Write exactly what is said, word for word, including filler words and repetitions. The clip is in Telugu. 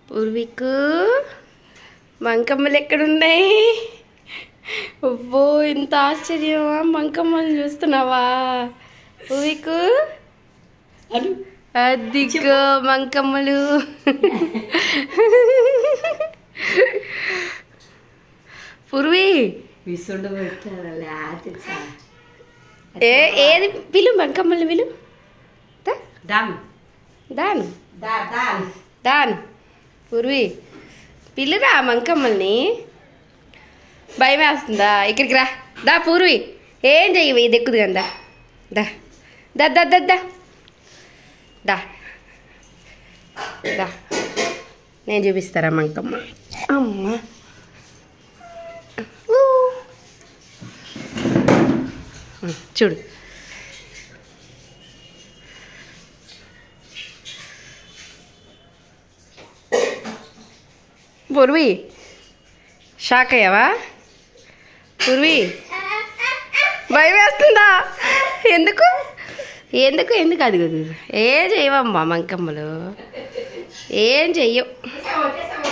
పూర్వికు మంకమ్మలు ఎక్కడున్నాయి? అబ్బో ఇంత ఆశ్చర్యమా! మంకమ్మలు చూస్తున్నావా పూర్వికు? అదిగో మంకమ్మలు. పూర్వి ఏ ఏది పిలు మంకమ్మలు పిలు. దాను దాను పూర్వి పిల్లురా మంకమ్మల్ని. భయం వేస్తుందా? ఇక్కడికి రా. దా పూర్వి, ఏం చెయ్యవు ఇది ఎక్కుదు కదా. దా దా దా దా దా దా దా నేను చూపిస్తారా మంకమ్మ? అమ్మ చూడు. పూర్వి షాక్ అయ్యావా? పూర్వి భయం వేస్తుందా? ఎందుకు ఎందుకు ఎందుకు అది ఏం చెయ్యవమ్మా మంకమ్మలు, ఏం చెయ్యవు.